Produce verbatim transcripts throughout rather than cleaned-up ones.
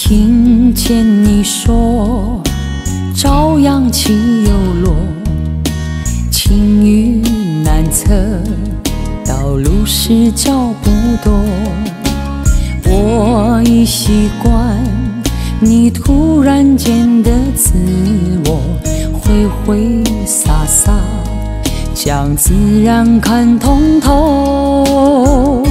听见你说朝阳起又落，晴雨难测，道路是脚不多。我已习惯你突然间的自我，挥挥洒洒将自然看通透。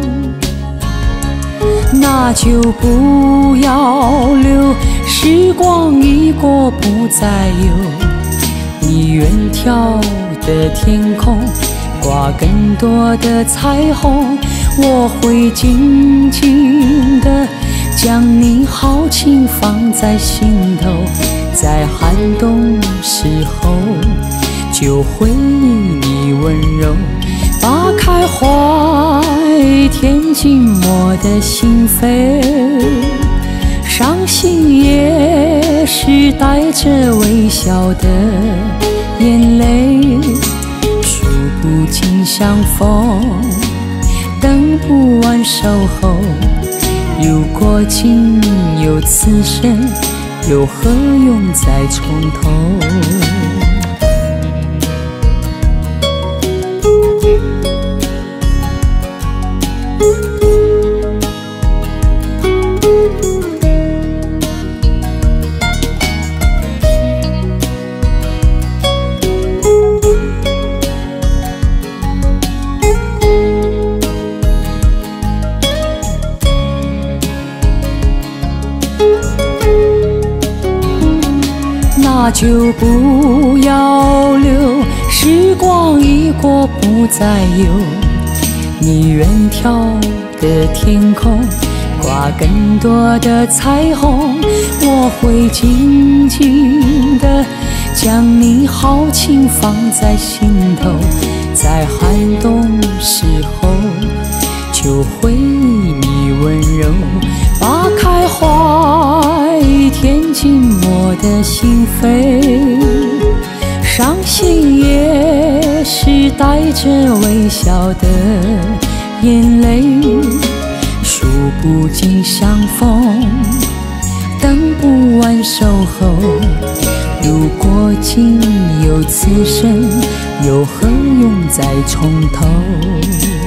那就不要留，时光一过不再有。你远眺的天空挂更多的彩虹，我会静静地将你豪情放在心头，在寒冬时候就会与你温柔，扒开怀填进我的心扉，伤心也是带着微笑的眼泪，数不尽相逢，等不完守候。如果仅有此生，又何用再从头？那就不要留，时光一过不再有。你远眺的天空挂更多的彩虹，我会静静地将你豪情放在心头，在寒冬时候就会与你温柔，扒开怀填进我的心扉，伤心也是带着微笑的眼泪，数不尽相逢，等不完守候。如果仅有此生，又何用再从头？